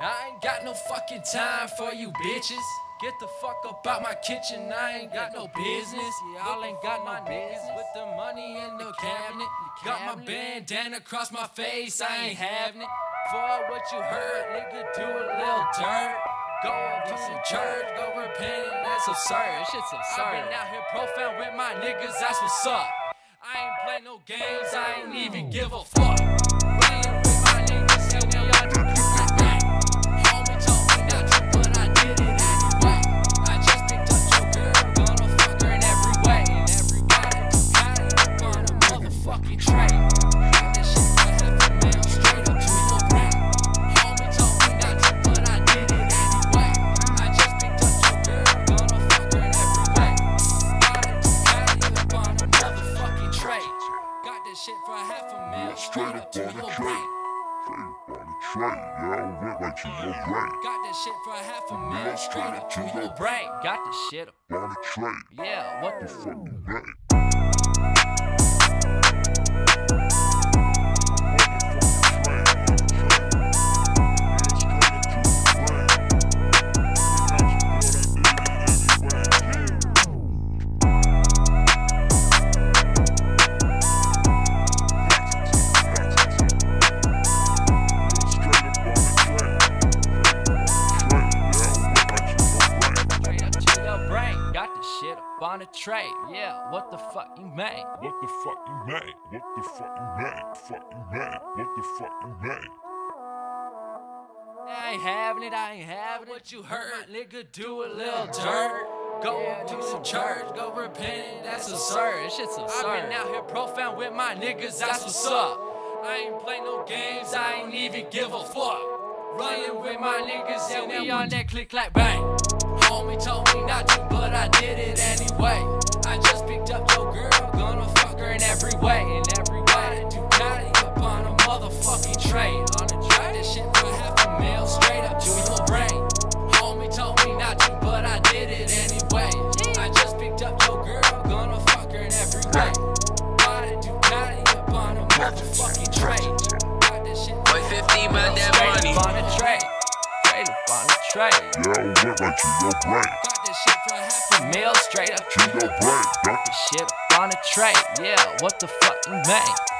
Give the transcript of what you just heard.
I ain't got no fucking time for you bitches. Get the fuck up out my kitchen, I ain't got no business. Y'all ain't got no business with the money in the cabinet. Got my bandana across my face, I ain't having it. For what you heard, nigga, do a little dirt. Go to some church, go repent, that's absurd. Shit's absurd. I've been out here profound with my niggas, that's what's up. I ain't play no games, I ain't even give a fuck. Playing with my niggas, tell me y'all do like that. Homie told me not to, but I did it anyway. I just picked up your girl, gonna fuck her in every way. And everybody got it on a motherfucking tray. Got this shit for $500,000 straight up to your brain. Homie told me not to, but I did it anyway. I just picked up your girl, gonna fuck her in every way. Got it on a motherfucking tray. Got this shit for $500,000 straight up to your brain. Got this shit for $500,000 straight up to your brain. Got this shit up on a tray. Yeah, what the fuck you mean? Shit up on a tray, yeah, what the fuck you mean? What the fuck you mean? What the fuck you mean? Fuck you mean? What the fuck you mean? I ain't having it, I ain't having it. What you heard, nigga, do a little dirt. Go to some church, go repent, that's absurd. Shit's absurd. I've been out here profound with my niggas, that's what's up. I ain't play no games, I ain't even give a fuck. Running with my niggas, yeah, we on that click, clack, bang. Homie told me not to, but I did it anyway. I just picked up your girl, gonna fuck her in every way. In every way, you got it up on a motherfucking tray. On a tray, this shit for $500,000 straight up to your brain. Homie told me not to, but I did it anyway. I just picked up your girl, gonna fuck her in every way. Got it, you got it up on a motherfucking tray. Got this shit for $50,000 about that money. On a tray. On a tray. Yeah, I went right to your brain. Got this shit for $500,000 straight up to your brain. Got this shit up on a tray. Yeah, what the fuck you mean?